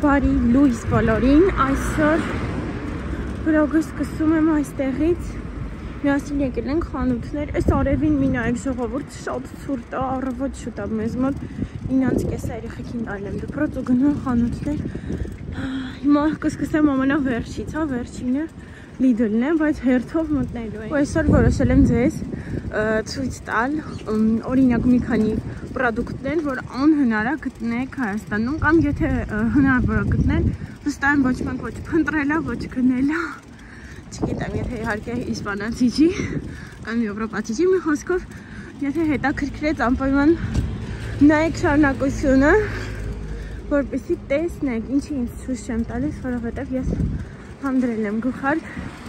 Բարի լույս բոլորին, այսօր վլոգը սկսում եմ այստեղից, միասին եկել ենք խանութներ, այս արևին մի նայեք ժողովուրդ, շատ ցուրտ է, առավոտ շուտ է մեզ մոտ 9:30 երեխեքին տալել եմ դպրոց ու գնում խանութներ, հիմա կսկսեմ ամենավերջից, վերջինը Lidl-ն է, բայց հերթով մտնելու եմ, ու այսօր որոշել եմ ձեզ ցույց տալ, օրինակ մի քանի պրոդուկտներ, որ անհնար է գտնեք Հայաստանում, կամ եթե հնարավոր է գտնել, վստահ եմ ոչ մենք ոչ փնտրելա, ոչ գնելա, չգիտեմ, եթե իհարկե իսպանացի չի, կամ եվրոպացի չի, մի խոսքով, եթե հետաքրքրեց անպայման նայեք շարունակությունը, որպեսզի տեսնեք, ինչի ինձ ցույց չեմ տալիս, որովհետև ես համ դրել եմ գլխարկ,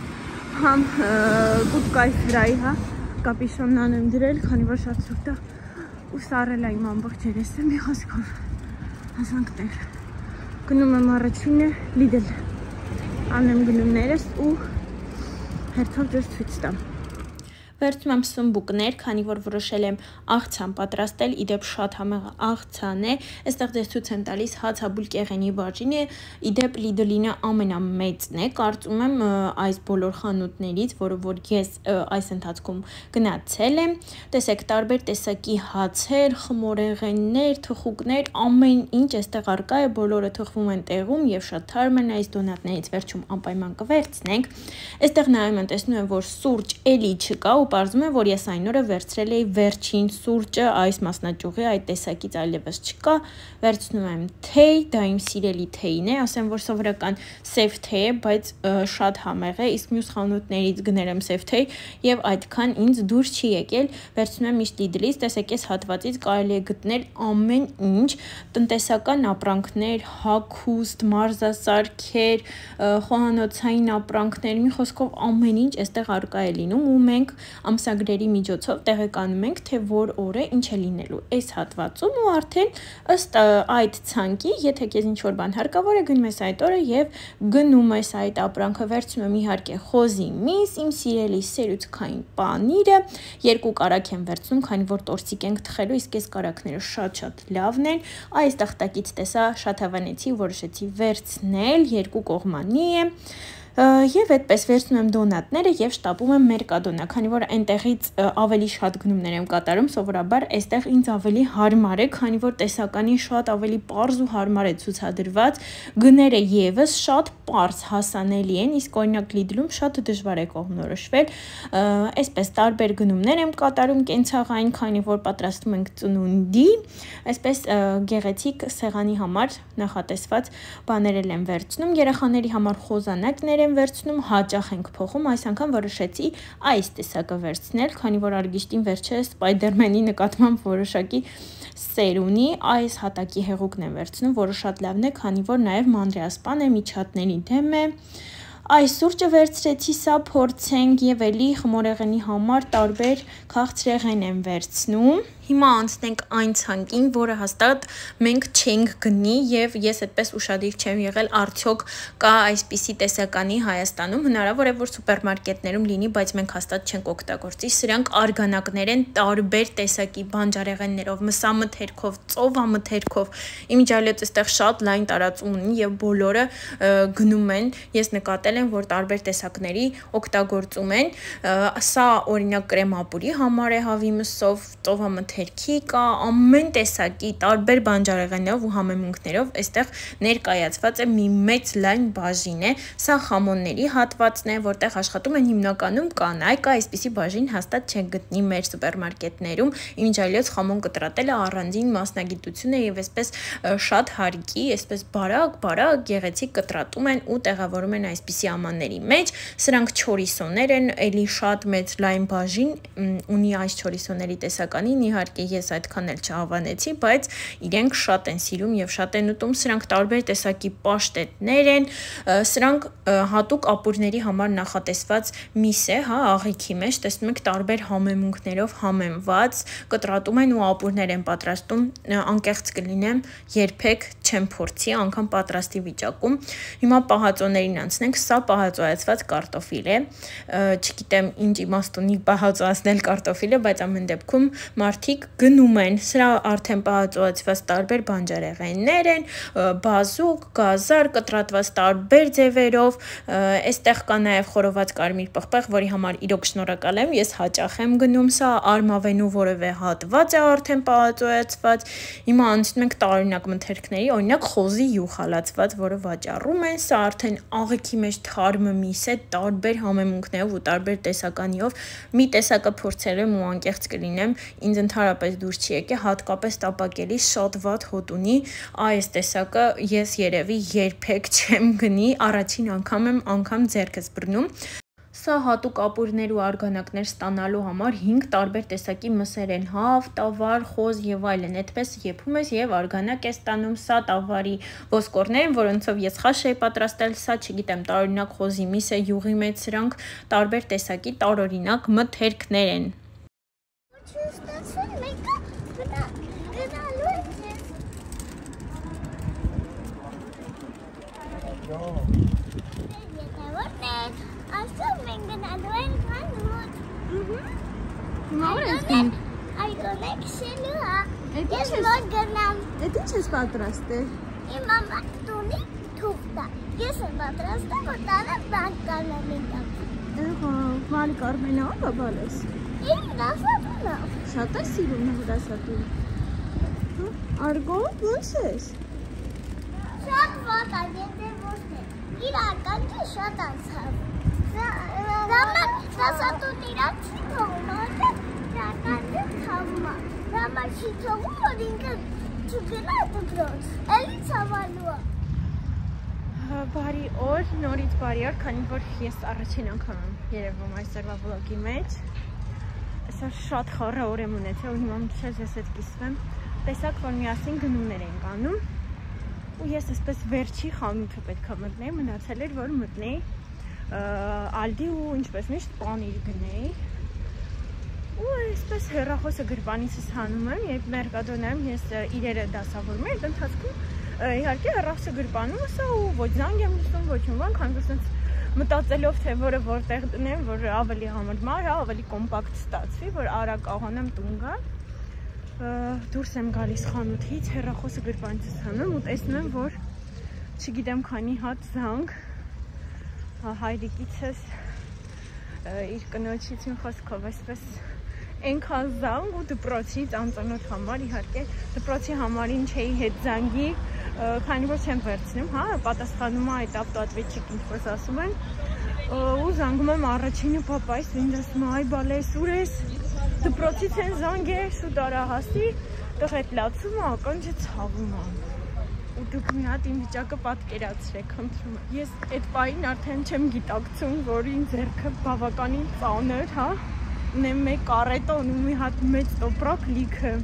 համ կուտկայից վրայի, կապիշոնն եմ դրել, քանի որ շատ ցուրտ է ու սառել է իմ ամբողջ երեսը, մի խոսքով հասանք տեղ, գնում եմ առաջինը Lidl, անեմ գնումներս ու հերթով ձեզ ցույց տամ։ Վերցնում եմ սմբուկներ, քանի որ որոշել եմ աղցան պատրաստել, իդեպ շատ համեղ աղցան է, այստեղ ձեզ ցույց եմ տալիս հացաբուլ կեղենի բաժինը, իդեպ Lidl-ինը ամենամեծն է, կարծում եմ այս բոլոր խանութներից, որը որ ես այս ընթացքում գնացել եմ, տեսեք տարբեր տեսակի հացեր, խմորեղեններ, թխուկներ, ամեն ինչ այստեղ առկա է, բոլորը թխվում են տեղում եւ շատ թարմ են, այս դոնատներից վերջում անպայման կվերցնենք, այստեղ նայում եմ, տեսնում եմ, որ սուրճ էլի չկա ու պարզում է, որ ես այն օրը վերցրել էի վերջին սուրճը, այս մասնաճյուղի այդ տեսակից այլևս չկա, վերցնում եմ թեյ, դա իմ սիրելի թեյն է, ասեմ, որ սովորական սև թեյ է, բայց շատ համեղ է, իսկ մյուս խանութներից գնել եմ սև թեյ եւ այդքան ինձ դուր չի եկել, վերցնում եմ միշտ Lidl-ից, տեսեք, այս հատվածից կարելի է գտնել ամեն ինչ, տնտեսական ապրանքներ, հագուստ, մարզասարքեր, խոհանոցային ապրանքներ, մի խոսքով ամեն ինչ այստեղ առկա է լինում ու մենք ամսագրերի միջոցով տեղեկանում ենք, թե որ օրը ինչ է լինելու այս հատվածում ու արդեն ըստ այդ ցանկի, եթե քեզ ինչ-որ բան հարկավոր է, գնում ես այդ օրը եւ գնում ես այդ ապրանքը, վերցնում եմ իհարկե խոզի միս, իմ սիրելի սերուցքային պանիրը, 2 կարակ եմ վերցնում, քանի որ տորտիկ ենք թխելու, իսկ այս կարակները շատ լավն են, այս տախտակից տեսա շատ հավանեցի, որոշեցի վերցնել, 2 կողմանի է Եվ այդպես վերցնում եմ դոնատները եւ շտապում եմ մերկադոնա, քանի որ այնտեղից ավելի շատ գնումներ եմ կատարում, սովորաբար այստեղ ինձ ավելի հարմար է, քանի որ տեսականին շատ ավելի պարզ ու հարմար է ցուցադրված, գները եւս շատ պարզ հասանելի են, իսկ օրինակ Lidl-ում շատ դժվար է կողմնորոշվել, այսպես տարբեր գնումներ եմ կատարում կենցաղային, քանի որ պատրաստում ենք ծնունդի, այսպես գեղեցիկ սեղանի համար նախատեսված բաներ եմ վերցնում, երեխաների համար խոզանակներ եմ վերցնում, հաճախ ենք փոխում, այս անգամ որոշեցի այս տեսակը վերցնել, քանի որ Արգիշտին վերջերս Spider-Man-ի նկատմամբ որոշակի սեր ունի, այս հատակի հեղուկն եմ վերցնում, որը շատ լավն է, քանի որ նաև մանրեասպան է, միջատների դեմ է, այս սուրճը վերցրեցի, սա փորձենք եւ էլի խմորեղենի համար տարբեր քաղցրեղեն եմ վերցնում, հիմա անցնենք այն ցանկին, որը հաստատ մենք չենք գնի եւ ես այդպես ուշադիր չեմ եղել, արդյոք կա այսպիսի տեսականի Հայաստանում, հնարավոր է որ սուպերմարկետներում լինի, բայց մենք հաստատ չենք օգտագործի, սրանք արգանակներ են տարբեր տեսակի բանջարեղեններով, մսամթերքով, ծովամթերքով, իմիջիալից այստեղ շատ լայն տարածում ունի եւ բոլորը գնում են, ես նկատել եմ, որ տարբեր տեսակների օգտագործում են, սա օրինակ կրեմապուրի համար է հավի մսով, ծովամթերքի կա, ամեն տեսակի տարբեր բանջարեղեններով ու համեմունքներով այստեղ ներկայացված է մի մեծ լայն բաժին է, սա խամոնների հատվածն է, որտեղ աշխատում են հիմնականում կանայք, այսպիսի բաժին հաստատ չեք գտնի մեր սուպերմարկետներում, իմիջիալից խամոն կտրատելը առանձին մասնագիտություն է եւ այսպես շատ հարկի, այսպես բարակ, գեղեցիկ կտրատում են ու տեղավորում են այսպիսի ամանների մեջ, սրանք չորիսոներ են, էլի շատ մեծ լայն բաժին ունի այս չորիսոների տեսականին, իհարկե ես այդքան էլ չհավանեցի, բայց իրենք շատ են սիրում եւ շատ են ուտում, սրանք տարբեր տեսակի պաշտետներ են, սրանք հատուկ ապուրների համար նախատեսված միս է, աղիքի մեջ, տեսնում եք տարբեր համեմունքներով համեմված, կտրատում են ու ապուրներ են պատրաստում, անկեղծ կլինեմ, երբեք չեմ փորձի, անգամ պատրաստի վիճակում։ Հիմա պահածոներին անցնենք, սա պահածոյացված կարտոֆիլ է, չգիտեմ ինչ իմաստ ունի պահածոյացնել կարտոֆիլը, բայց ամեն դեպքում մարդիկ մարդիկ գնում են, սրա արդեն պահածոացված տարբեր բանջարեղեններ են, բազուկ, գազար, կտրատված տարբեր ձևերով, այստեղ կա նաև խորոված կարմիր պղպեղ, որի համար իրոք շնորհակալ եմ, ես հաճախ եմ գնում, սա արմավենու որևէ հատված է արդեն պահածոացված, հիմա անցնում ենք տարօրինակ մթերքների, օրինակ խոզի յուղ հալածված, որը վաճառում են, սա արդեն աղիքի մեջ թարմը միս է, տարբեր համեմունքներով ու տարբեր տեսականիով, մի տեսակը փորձել եմ ու անկեղծ կլինեմ, ինձ ընդհանրապես դուր չի եկել, հատկապես տապակելի շատ վատ հոտ ունի, այս տեսակը ես երևի երբեք չեմ գնի, առաջին անգամ եմ ձեռքս բռնում։ Սա հատուկ ապուրներ ու արգանակներ ստանալու համար 5 տարբեր տեսակի մսեր են, հավ, տավար, խոզ եւ այլն, այդպես եփում ես եւ արգանակ ես ստանում, սա տավարի ոսկորներ են, որոնցով ես խաշ էի պատրաստել, սա չգիտեմ, տարօրինակ խոզի միս է, յուղի մեջ, սրանք տարբեր տեսակի տարօրինակ մթերքներ են։ Էդ ինչ ես պատրաստել։ Իմ մաման տունի թուղթ է։ Ես եմ պատրաստել, որ տանը բանկ կանեմ տակ։ Բանկ Արմենը ո՞վ է բալես։ Իմ դասատունը։ Շատ է սիրում դասատուն։ Արգո, ո՞նց ես։ Շատ վատ է, եթե ոչ է։ Իրական չէ, շատ անցավ։ Դասատուն իրան չի թողում, իրական չէ թվում է։ Ռամա չի թողում, որ ինքը չգնա դպրոց, էլի ցավալու է։ Բարի օր, նորից բարի օր, քանի որ ես առաջին անգամ եմ երևում այսօրվա վլոգի մեջ։ Այսօր շատ խառը օր եմ ունեցել ու հիմա միշտ ես հետ կիսվեմ։ Տեսակ, որ միասին գնումներ ենք անում ու ես այսպես վերջի խանութը պետք է մտնեի, մնացել էր, որ մտնեի Ալդի ու ինչպես միշտ պանիր գնեի։ Ու այսպես հեռախոսը գրպանիցս հանում եմ, երբ մերկադոն եմ, ես իրերը դասավորում եմ, այդ ընթացքում իհարկե հեռախոսը գրպանում սա ու ոչ զանգ եմ լսում, ոչ ում քան որ մտածելով թե որտեղ տնեմ, որ ավելի համարմար, ավելի կոմպակտ ստացվի, որ արագ աղանեմ տուն գալ։ Դուրս եմ գալիս խանութից, հեռախոսը գրպանիցս հանում ու տեսնում եմ, որ չգիտեմ քանի հատ զանգ հայրիկիցս իր կնոջից իմ խոսքով այսպես այնքան զանգ ու դպրոցից անծանոթ համար, իհարկե դպրոցի համարին չէի հետ զանգի, քանի որ չեմ վերցնում, հա, պատասխանում է այդ ավտոատվետչիկ ինչ-որ ասում են, ու զանգում եմ առաջինը պապայս, ինձ ասում է, այ բալես, ուր ես, դպրոցից են զանգ է, շուտ արա հասի, տեղ այդ լացում է, ականջը ցավում է, ու դուք մի հատ իմ վիճակը պատկերացրեք, խնդրում եմ, ես այդ պահին արդեն չեմ գիտակցում, որ իմ ձեռքը բավականին ծանր, հա, ունեմ մեկ կարետոն ու մի հատ մեծ տոպրակ լիքը,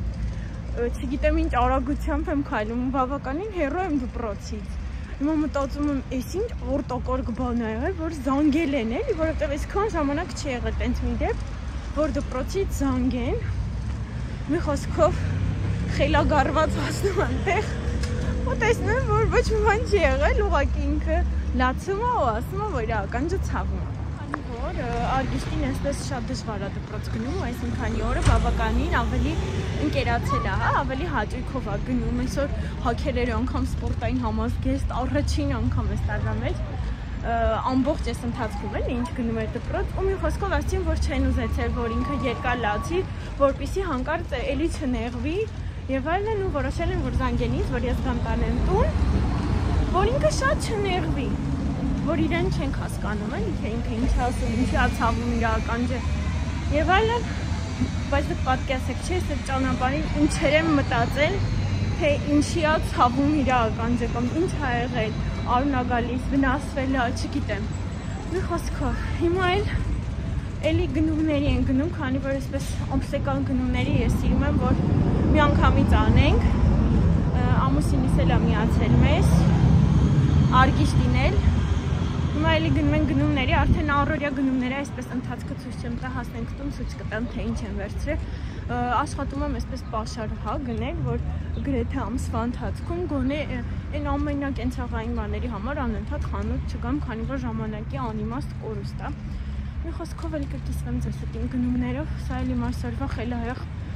չգիտեմ ինչ արագությամբ եմ քայլում, բավականին հեռու եմ դպրոցից, հիմա մտածում եմ, էս ինչ օրտակարգ բան է եղել, որ զանգել են էլի, որովհետև այսքան ժամանակ չի եղել տենց մի դեպք, որ դպրոցից զանգեն, մի խոսքով խելագարված հասնում այնտեղ, ու տեսնում եմ, որ ոչ մի բան չի եղել, ուղղակի ինքը լացում է ու ասում է, որ իր ականջը ցավում է։ Որ Արգիշտին այսպես շատ դժվար է դպրոց գնում, այս մի քանի օրը բավականին ավելի ընկերացել է, հա, ավելի հաճույքով է գնում, այսօր հագել էր անգամ սպորտային համազգեստ, առաջին անգամ էս տարվա մեջ, ամբողջ այս ընթացքում էլ ինչ գնում էր դպրոց, ու մի խոսքով ասեցին, որ չեն ուզեցել, որ ինքը երկար լացի, որպեսզի հանկարծ էլի չնեղվի, եւ այլն ու որոշել են, որ զանգեն ինձ, որ ես գամ տանեմ տուն, որ ինքը շատ չնեղվի, որ իրեն չենք հասկանում էլի, թե ինքը ինչ ասում, ինչի ցավում իր ականջը եւ այլն, բայց դուք պատկերացեք, չէ՞, այս ճանապարհին ինչեր եմ մտածել, թե ինչի է ցավում իր ականջը կամ ինչ ա եղել, արուն ա գալիս, վնասվել ա, չգիտեմ։ Մի խոսքով, հիմա էլի գնումների են գնում, քանի որ այսպես ամսական գնումների ես սիրում եմ, որ մի անգամից անենք, ամուսինիս էլ ա միացել մեզ, Արգիշտին էլ, հիմա էլի գնում են գնումների, արդեն առօրյա գնումները այսպես ընթացքը ցույց չեմ տա, հասնենք տուն, ցույց կտամ, թե ինչ եմ վերցրել, աշխատում եմ այսպես պաշար, հա, գնել, որ գրեթե ամսվա ընթացքում գոնե այն ամենակենցաղային բաների համար անընդհատ խանութ չգամ, քանի որ ժամանակի անիմաստ կորուստ է։ Մի խոսքով էլ կկիսվեմ ձեզ հետ իմ գնումներով, սա էլ իմ այսօրվա խելահեղ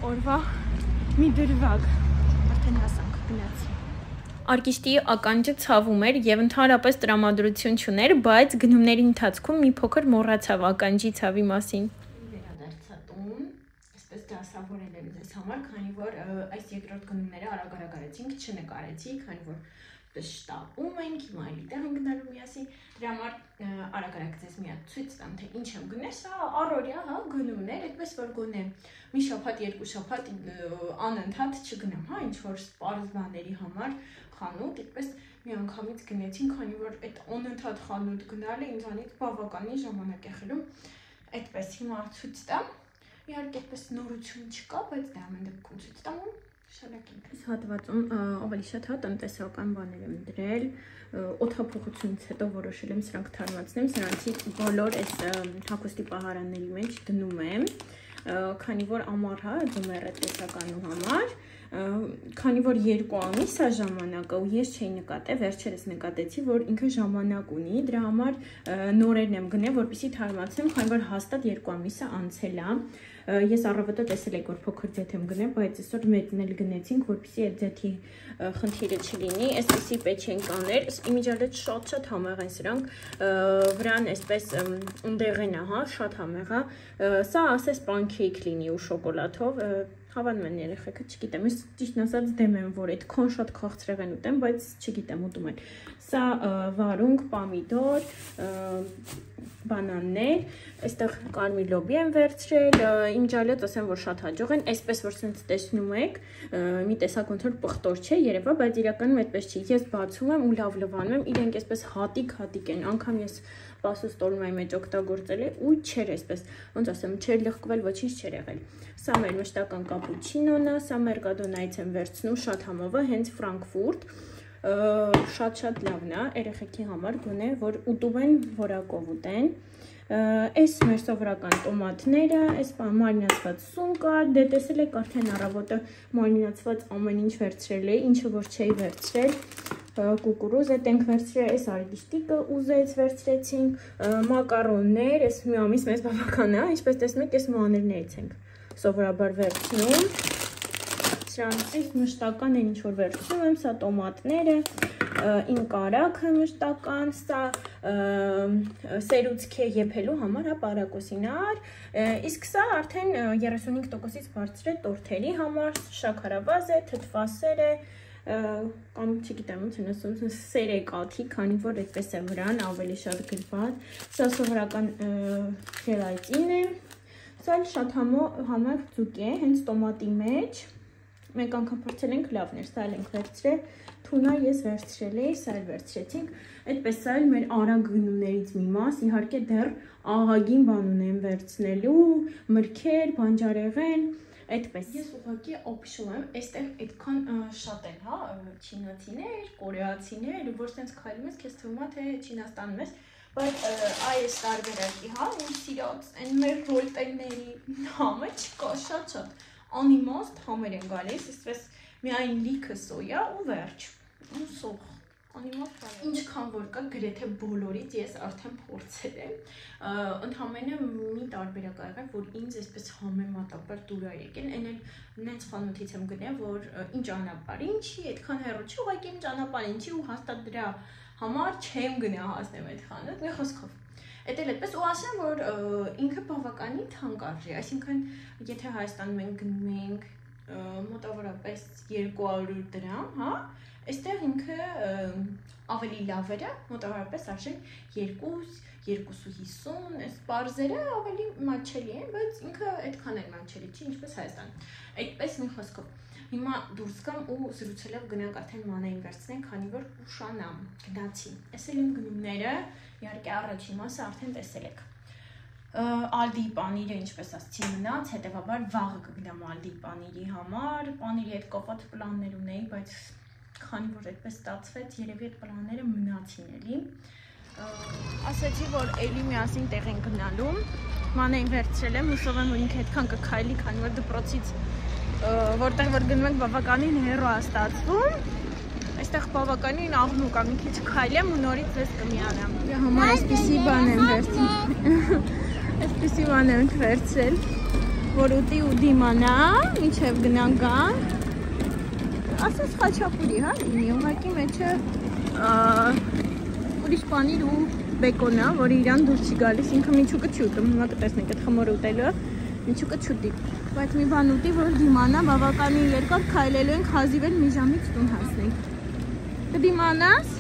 օրվա մի դրվագ։ Արդեն հասանք, գնացի։ Արկիշտի ականջը ցավում էր եւ ընդհանրապես տրամադրություն չուներ, բայց գնումների ընթացքում մի փոքր մոռացավ ականջի ցավի մասին։ Վերադարձա տուն, այսպես դասավորել եմ ձեզ համար, քանի որ այս երկրորդ գնումները արագ արեցինք, չնկարեցի, քանի որ շտապում ենք, հիմա այլ տեղ ենք գնալու միասին, դրա համար արագ ձեզ մի հատ ցույց տամ, թե ինչ եմ գնել, սա առօրյա, հա, գնումներ, այդպես որ գոնե մի շաբաթ, երկու շաբաթ անընդհատ չգնամ, հա, ինչ որ սպառ բաների համար խանութ, այդպես մի անգամից գնեցին, քանի որ այդ անընդհատ խանութ գնալը ինձանից բավականին ժամանակ է խլում, այդպես հիմա ցույց տամ, իհարկե այդպես նորություն չկա, բայց դա ամեն դեպքում ցույց տամ ու Այս հատվածում ավելի շատ հա տնտեսական բաներ եմ դրել, օդափոխությունից հետո որոշել եմ սրանք թարմացնեմ, սրանցից բոլոր այս հագուստի պահարանների մեջ դնում եմ, քանի որ ամառ հա ձմեռ է տեսականու համար, քանի որ 2 ամիս է ժամանակը ու ես չէի նկատել, վերջերս նկատեցի, որ ինքը ժամանակ ունի, դրա համար նորերն եմ գնել, որպեսզի թարմացնեմ, քանի որ հաստատ 2 ամիսը անցել է, ես առավոտը տեսել եք, որ փոքր ձեթ եմ գնել, բայց այսօր մեծն էլ գնեցինք, որպեսզի այդ ձեթի խնդիրը չլինի, այսպեսի պեչենկաներ, իմիջիալը շատ համեղ են սրանք, վրան այսպես ընդեղեն է, հա, շատ համեղ է, սա ասես պանքեյք լինի ու շոկոլադով, հավանում են երեխեքը, չգիտեմ, ես ճիշտն ասած դեմ եմ, որ այդքան շատ քաղցրեղեն ուտեմ, բայց չգիտեմ, ուտում են, սա վարունգ, պամիդոր, բանաններ, այստեղ կարմիր լոբի եմ վերցրել, իմ ջալյոտ ասեմ, որ շատ հաջող են, այսպես որ սենց տեսնում եք, մի տեսակ ոնց որ պղտոր չէ երևա, բայց իրականում այդպես չի, ես բացում եմ ու լավ լվանում եմ, իրենք այսպես հատիկ են, անգամ ես պասուստոլմայի մեջ օգտագործել է ու չէր այսպես, ոնց ասեմ, չէր լղկվել, ոչինչ չէր եղել, սա մեր մշտական կապուչինոն է, սա մերկադոնայից եմ վերցնում, շատ համով է, հենց Ֆրանկֆուրտ, շատ լավն է, երեխեքի համար գոնե, որ ուտում են, որակով ուտեն, այս մեր սովորական տոմատները, այս մարինացված սուն կա, դե տեսել եք արդեն առավոտը մարինացված ամեն ինչ վերցրել է, ինչը որ չէի վերցրել, կուկուրուզ էդ ենք վերցրել, այս արգիշտիկը ուզեց վերցրեցինք, մակարոններ, այս մի ամիս մեզ բավական է, ինչպես տեսնում եք, այս մանրներից ենք սովորաբար վերցնում, այս մշտական են ինչ-որ վերցնում եմ, սա տոմատները, իմ կարագը մշտական, սա սերուցք է եփելու համար, հա, պարակոսինար, իսկ սա արդեն 35%-ից բարձր է տորթերի համար, շաքարավազ է, թթվասեր է, կամ չգիտեմ ոնց են ասում, սեր է կաթի, քանի որ այդպես է վրան, ավելի շատ գրված, սա սովորական ժելատին է, սա շատ համեղ ձուկ է, հենց տոմատի մեջ, մենք անգամ փորձել ենք լավն էր, սա էլ ենք վերցրել, թունա ես վերցրել էի, սա էլ վերցրեցինք, այդպես սա էլ մեր արագ գնումներից մի մաս, իհարկե դեռ աղագին բան ունեմ վերցնելու, մրգեր, բանջարեղեն, այդպես ես ուղղակի օփշում եմ, այստեղ այդքան շատ են, հա, չինացիներ, կորեացիներ, որ սենց քայլում ես, քեզ թվում է, թե Չինաստանում ես, բայց այս տարբերակի, հա, իմ սիրած, այն մեր ռոլտենների համը չկա, շատ անիմաստ համեր են գալիս, այսպես միայն լիքը սոյա ու վերջ, ու սող, անիմաստ բան։ Ինչքան որ կա գրեթե բոլորից ես արդեն փորձել եմ, ընդհանրապես մի տարբերակ ա եղել, որ ինձ այսպես համեմատաբար դուր ա եկել, այն էլ նենց խանութից եմ գնել, որ ինչ ճանապարհ, ինչի, այդքան հեռու չի, ուղղակի իմ ճանապարհ ինչի ու հաստատ դրա համար չեմ գնա հասնեմ այդ խանութ, մի խոսքով։ Էդ էլ այդպես ու ասեմ, որ ինքը բավականին թանկ արժի, այսինքն եթե Հայաստանում մենք գնում ենք մոտավորապես 200 դրամ, հա, այստեղ ինքը ավելի լավ էր, մոտավորապես արժեն 2-2.50, այս պարզերը ավելի մատչելի են, բայց ինքը այդքան էլ մատչելի չի, ինչպես Հայաստանում։ Այդպես մի խոսքով։ Հիմա դուրս կամ ու զրուցելով գնանք արդեն մանային վերցնենք, քանի որ ուշանամ, գնացի։ Այս էլ իմ գնումները, իհարկե առաջին մասը արդեն տեսել եք։ Ալդի պանիրը ինչպես ասացի մնաց, հետևաբար վաղը կգնամ Ալդի պանիրի համար, պանիրի հետ կապված պլաններ ունեի, բայց քանի որ այդպես ստացվեց, երևի այդ պլանները մնացին էլի։ Ասացի, որ էլի միասին տեղ են գնալու, մանային վերցրել եմ, հուսով եմ, որ ինքը այդքան կքայլի, քանի որ դպրոցից որտեղ որ գնում ենք բավականին հեռու է ստացվում, այստեղ բավականին աղմուկ է, մի քիչ քայլեմ ու նորից ես կմիանամ։ Համար այսպիսի բան եմ վերցրել։ Այսպիսի բան եմ վերցրել։ որ ուտի ու դիմանա, մինչև գնանք գան։ Ասես խաչապուրի, հա, լինի, ուղղակի մեջը ուրիշ պանիր ու բեկոնա, որը իրան դուրս չի գալիս, ինքը միջուկը չի ուտում, հիմա կտեսնենք այդ խմորը ուտելը, միջուկը չուտի, բայց մի բան ուտի, որ դիմանա, բավականին երկար քայլելու ենք, հազիվ էլ մի ժամից տուն հասնենք։ Կդիմանաս։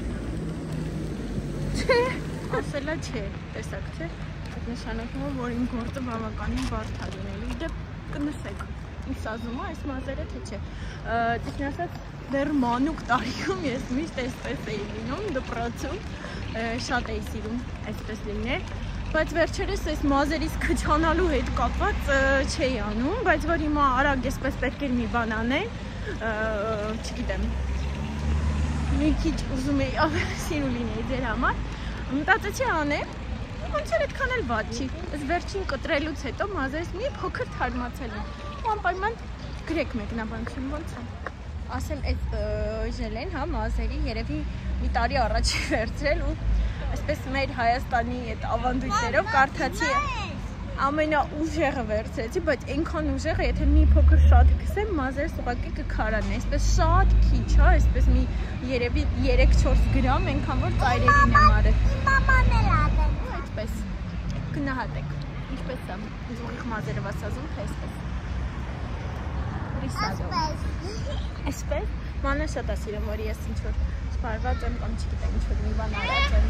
Չէ, ասելա չէ, տեսակ չէ, այդ նշանակում է, որ իմ գործը բավականին բարդ է լինելու, դեպ կնսեք, իմ սազումը այս մազերը թե չէ, ճիշտն ասած դեռ մանուկ տարիքում ես միշտ այսպես էի լինում դպրոցում, շատ էի սիրում այսպես լինել, բայց վերջերս այս մազերից քչանալու հետ կապված չէի անում, բայց որ հիմա արագ այսպես պետք էր մի բան անել, չգիտեմ, մի քիչ ուզում էի ավելի սիրու լինեի ձեր համար, մտածեցի անեմ, ոնց էր այդքան էլ վատ չի, այս վերջին կտրելուց հետո մազերս մի փոքր թարմացել են, ու անպայման գրեք մեկնաբանություն ոնց է, ասեմ այդ ժելեն, հա, մազերի երևի մի տարի առաջ վերցրել ու այսպես մեր Հայաստանի այդ ավանդույթներով կարդացի ամենաուժեղը վերցրեցի, բայց այնքան ուժեղը, եթե մի փոքր շատ գսեմ, մազերս ուղղակի կքարանա, այսպես շատ քիչ, հա, այսպես մի երևի 3-4 գրամ, այնքան որ ծայրերին եմ արել։ Մաման էլ ադել։ Այսպես, գնահատեք, ինչպես է, ուղիղ մազերը վասազում, թե այսպես։ Այսպես, մանը շատ է սիրում, որ ես ինչ-որ սպարված եմ, կամ չգիտեմ ինչ-որ մի բան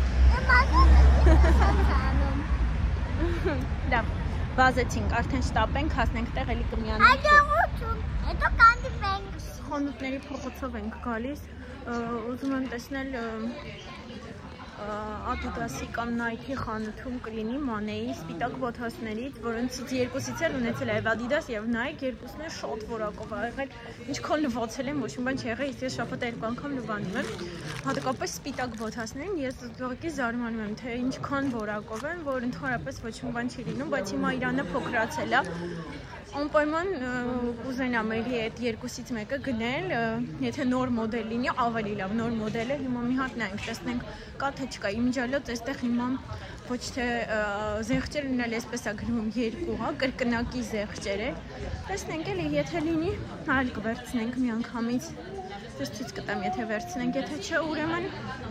արած եմ։ Լավ, վազեցինք, արդեն շտապենք, հասնենք տեղ, էլի կմիանենք։ Հետո կանդիպենք։ Խանութների փողոցով ենք գալիս, ուզում եմ տեսնել Adidas-ի կամ Nike-ի խանութում կլինի Մանեի սպիտակ բոթասներից, որոնցից երկուսից էլ ունեցել է Adidas եւ Nike, երկուսն էլ շատ որակով ա եղել, ինչքան լվացել են, ոչ մի բան չի եղել, ես շաբաթ 2 անգամ լվանում եմ, հատկապես սպիտակ բոթասներին, ես ուղղակի զարմանում եմ, թե ինչքան որակով են, որ ընդհանրապես ոչ մի բան չի լինում, բայց հիմա Իրանը փոքրացել է, անպայման կուզենամ էլի այդ երկուսից մեկը գնել, եթե նոր մոդել լինի, ավելի լավ, նոր մոդելը, հիմա մի հատ նայենք, տեսնենք կա թե չկա, իմիջիալոց այստեղ հիմա ոչ թե զեղչեր լինել, այսպես է գրվում երկու, հա, կրկնակի զեղչեր է, տեսնենք էլի, եթե լինի, այլ կվերցնենք մի անգամից, ես ցույց կտամ, եթե վերցնենք, եթե չէ, ուրեմն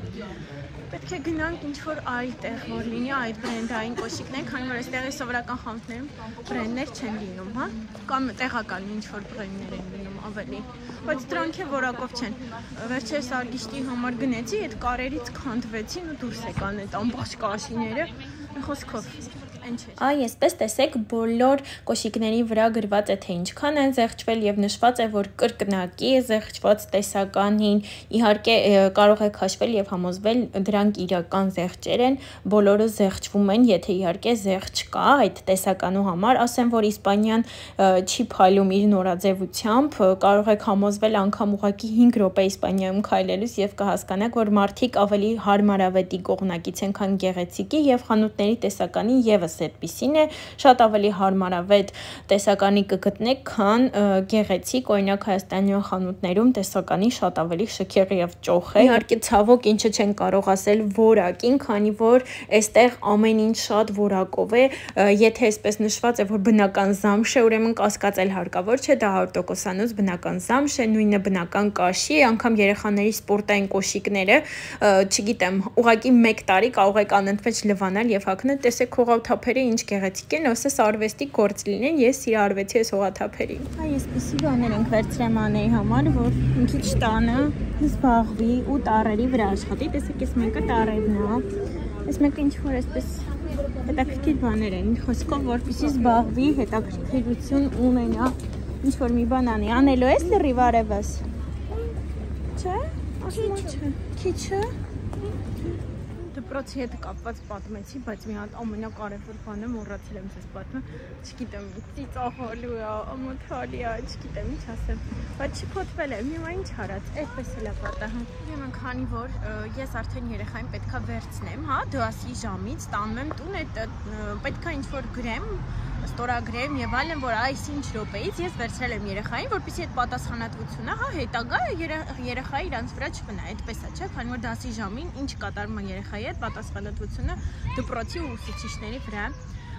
պետք է գնանք ինչ-որ այլ տեղ, որ լինի այդ բրենդային կոշիկներ, քանի որ այստեղի սովորական խանութներում բրենդներ չեն լինում, հա, կամ տեղական ինչ-որ բրենդներ են լինում ավելի, բայց դրանք է որակով չեն, վերջերս արգիշտի համար գնեցի, այդ կարերից քանդվեցին ու դուրս եկան այդ ամբողջ կաշիները, խոսքով, Այ, այսպես տեսեք, բոլոր կոշիկների վրա գրված է, թե ինչքան են զեղչվել եւ նշված է, որ կրկնակի է զեղչված տեսականին, իհարկե կարող է քաշվել եւ համոզվել դրանք իրական զեղչեր են, բոլորը զեղչվում են, եթե իհարկե զեղչ կա այդ տեսականու համար, ասեմ, որ Իսպանիան չի փայլում իր նորաձևությամբ, կարող եք համոզվել անգամ ուղղակի 5 րոպե Իսպանիայում քայլելուց եւ կհասկանաք, որ մարդիկ ավելի հարմարավետի կողմնակից են, քան գեղեցիկի եւ խանութների տեսականին եւս այդպիսին է, շատ ավելի հարմարավետ տեսականի կգտնեք, քան գեղեցիկ, օրինակ Հայաստանյան խանութներում տեսականի շատ ավելի շքեղ եւ ճոխ է։ Իհարկե ցավոք ինչը չեն կարող ասել որակին, քանի որ այստեղ ամեն ինչ շատ որակով է, եթե այսպես նշված է, որ բնական զամշ է, ուրեմն կասկածել հարկավոր չէ, դա 100%-անոց բնական զամշ է, նույնը բնական կաշի է, անգամ երեխաների սպորտային կոշիկները, չգիտեմ, ուղղակի 1 տարի կարող եք անընդմեջ լվանալ եւ հագնել, տեսեք հողաթափերը ինչ գեղեցիկ են, ասես արվեստի գործ լինեն, ես սիրարվեցի այս հողաթափերին։ Այ այսպեսի բաներ ենք վերցրել Մանեի համար, որ մի քիչ տանը զբաղվի ու տառերի վրա աշխատի, տեսեք, այս մեկը տառերն է, այս մեկը ինչ-որ այսպես հետաքրքիր բաներ են, խոսքով որպեսզի զբաղվի, հետաքրքրություն ունենա, ինչ-որ մի բան անի, անելու ես լրիվ արևս, չէ, ասում չէ, քիչը, դպրոցի հետ կապված պատմեցի, բայց մի հատ ամենակարևոր բանը մոռացել եմ ձեզ պատմել, չգիտեմ, ծիծաղալու է, ամոթալի է, չգիտեմ ինչ ասեմ, բայց շփոթվել եմ, հիմա ինչ արած, այդպես էլ է պատահում։ Ուրեմն քանի որ ես արդեն երեխային պետքա վերցնեմ, հա, դասի ժամից տանում եմ տուն, պետքա ինչ-որ գրեմ, ստորագրեմ եւ այլն, որ այսինչ րոպեից ես վերցրել եմ երեխային, որպեսզի այդ պատասխանատվությունը, հա, հետագա երեխայի իրանց վրա չմնա, այդպես է, չէ՞, քանի որ դասի ժամին ինչ կատարում է երեխայի հետ պատասխանատվությունը դպրոցի ուսուցիչների վրա։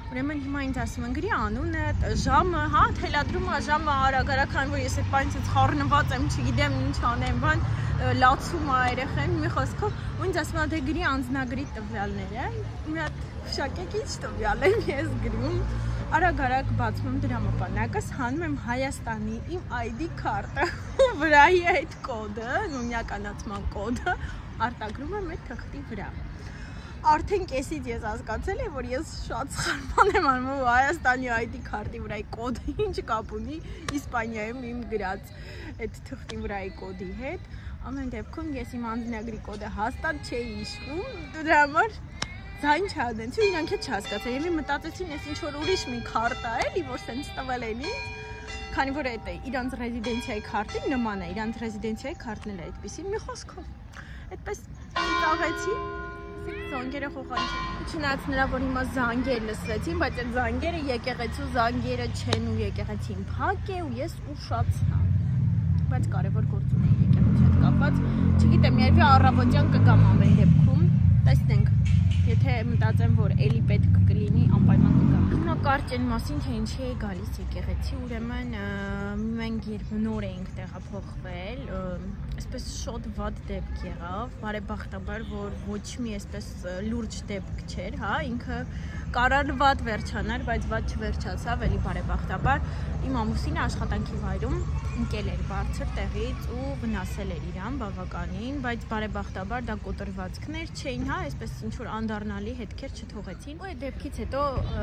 Ուրեմն հիմա ինձ ասում են գրի անունը, ժամը, հա, թելադրումը, ժամը արագ-արագ, քանի որ ես այդ բանից խառնված եմ, չգիտեմ ինչ անեմ, բան լացում է երեխեն, մի խոսքով, ու ինձ ասում է դե գրի անձնագրի տվյալները, մի հատ շակեկից տվյալ եմ ես գրում, արագ-արագ բացում եմ դրամապանակս, հանում եմ Հայաստանի իմ ID քարտը, վրայի այդ կոդը, նույնականացման կոդը, արտագրում եմ այդ թղթի վրա։ Արդեն կեսից ես հասկացել եմ, որ ես շատ սխալման եմ անում, ու Հայաստանի ID քարտի վրայի կոդը ինչ կապ ունի Իսպանիայում իմ գրած այդ թղթի վրայի կոդի հետ։ Ամեն դեպքում ես իմ անձնագրի կոդը հաստատ չէի հիշում, դրա համար ձայն չհանեցի, իրանք էլ չհասկացա, եւ մտածեցին, ես ինչ որ ուրիշ մի քարտ է, էլի, որ սենց տվել են ինձ, քանի որ այդ իրանց ռեզիդենցիայի քարտին նման է, իրանց ռեզիդենցիայի քարտն էլ է այդպեսին, մի խոսքով։ Այդպես ծաղեցի, զանգերը խոխանցի։ Չնայած նրա, որ հիմա զանգեր լսվեցին, բայց այդ զանգերը եկեղեցու զանգերը չեն ու եկեղեցին փակ է ու ես ուշացա։ Բայց կարևոր գործ ունեի եկեղեցու հետ կապված, չգիտեմ, երևի առավոտյան կգամ ամեն դեպքում, տեսնենք, եթե մտածեմ, որ էլի պետք կլինի, անպայման կգամ։ Հիմա կարճ են մասին, թե ինչի է գալիս եկեղեցի, ուրեմն մենք երբ նոր էինք տեղափոխվել, այսպես շատ վատ դեպք եղավ, բարեբախտաբար, որ ոչ մի այսպես լուրջ դեպք չէր, հա, ինքը կարար վատ վերջանար, բայց վատ չվերջացավ, էլի բարեբախտաբար, իմ ամուսինը աշխատանքի վայրում ընկել էր բարձր տեղից ու վնասել էր իրան բավականին, բայց բարեբախտաբար դա կոտրվածքներ չէին, հա, այսպես ինչ որ անդառնալի հետքեր չթողեցին։ Ու այդ դեպքից հետո,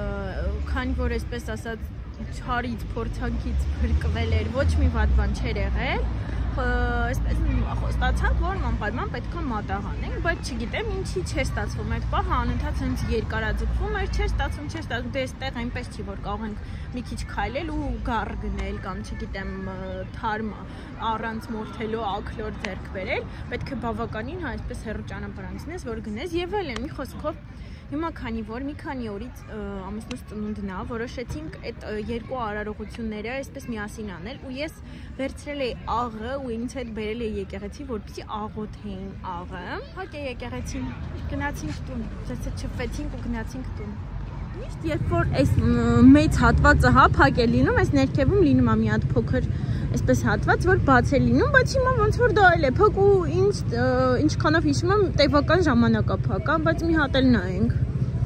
քանի որ այսպես ասած չարից, փորձանքից փրկվել էր, ոչ մի վատ բան չէր եղել, այսպես ստացանք, որ անպայման պետք է մատաղանենք, բայց չգիտեմ ինչի չէր ստացվում այդ պահը, անընդհատ հենց երկարաձգվում էր, չէր ստացվում, դե այստեղ այնպես չի, որ կարող ենք մի քիչ քայլել ու գառ գնել կամ չգիտեմ թարմ առանց մորթելու ակլոր ձեռք բերել, պետք է բավականին հա այսպես հեռու ճանապարհ անցնես, որ գնես եւ այլն, մի խոսքով հիմա քանի որ մի քանի օրից ամուսնուս ծնունդն է, որոշեցինք այդ երկու արարողությունները այսպես միասին անել ու ես վերցրել էի աղը ու ինձ հետ բերել էի եկեղեցի, որպեսզի աղոթեին աղը։ Հակե եկեղեցին, գնացինք տուն, չփվեցինք ու գնացինք տուն։ Միշտ երբ որ այս մեծ հատվածը հա փակ է լինում, այս ներքևում լինում է մի հատ փոքր այսպես հատված, որ բաց է լինում, բայց հիմա ոնց որ դա էլ է փակ ու ինչքանով հիշում եմ տևական ժամանակ է փակ, բայց մի հատ էլ նայենք։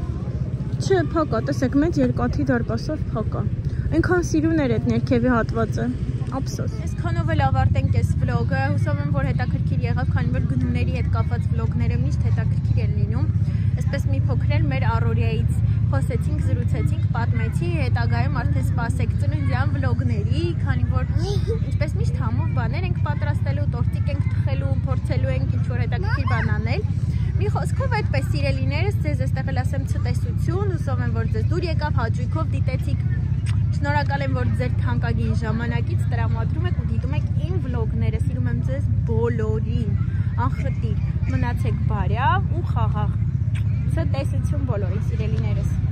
Չէ, փակ է, տեսեք, մեծ երկաթի դարպասով փակ է։ Այնքան սիրուն էր այդ ներքևի հատվածը։ Ափսոս։ Այսքանով էլ ավարտենք այս վլոգը, հուսով եմ, որ հետաքրքիր եղավ, քանի որ գնումների հետ կապված վլոգները միշտ հետաքրքիր են լինում։ Այսպես մի փոքր էլ մեր առօրյայից խոսեցինք, զրուցեցինք, պատմեցի, հետագայում արդեն սպասեք ծննդյան վլոգների, քանի որ ինչպես միշտ համով բաներ ենք պատրաստելու, տորտիկ ենք թխելու, փորձելու ենք ինչ-որ հետաքրքիր բան անել։ Մի խոսքով այդպես սիրելիներս, ձեզ այստեղ էլ ասեմ ցտեսություն, հուսով եմ, որ ձեզ դուր եկավ, հաճույքով դիտեցիք։ Շնորհակալ եմ, որ ձեր թանկագին ժամանակից տրամադրում եք ու դիտում եք իմ վլոգները, սիրում եմ ձեզ բոլորին, անխտիր, մնացեք բարյավ ու խաղաղ։ Ցտեսություն բոլորին, սիրելիներս։